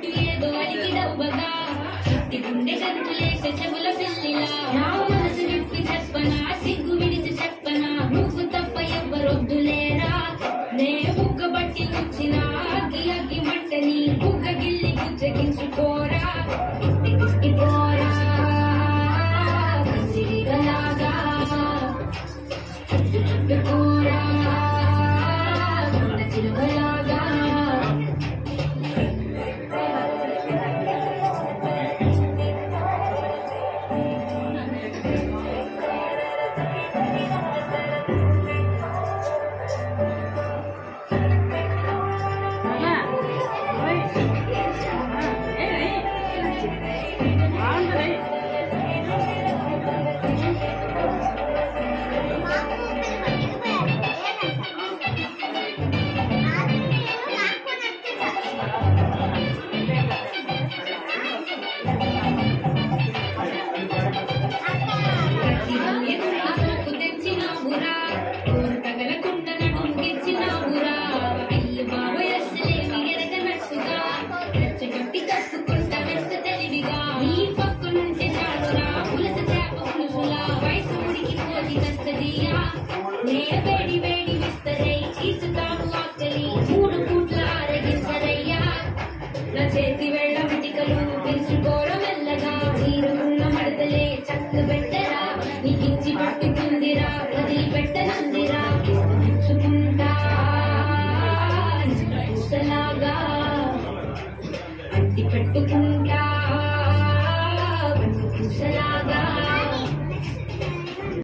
అంటూ ఏదో అడిగి డబ్బగా చుట్టి గుండె గంతులేసే చెవుల పిల్లిలా నా మనసు విప్పి చెప్పనా సిగ్గు విడిచి చెప్పనా నువ్వు తప్ప ఎవ్వరొద్దులేరా నే బుగ్గ బట్టి వచ్చిన అగ్గి అగ్గి మంటని బుగ్గ గిల్లి గుజ్జగించుకోరా కుట్టి పోరా కసిరిగలాగా చుట్టుకోరా చిలువలాగా వేడి వేడి విస్తరై ఇస్తాను ఆకలి మూడు పూట్ల ఆరగిస్తరయ్యా నా చేతి వెళ్ళ మిటికలు పిలుచుకోర మెల్లగా చీరకున్న మడతలే చక్క పెట్టరా నీకిచ్చి పట్టుకుందిరా వదిలి పెట్టనందిరా చూసుకుంటా అట్టి పెట్టుకుంటా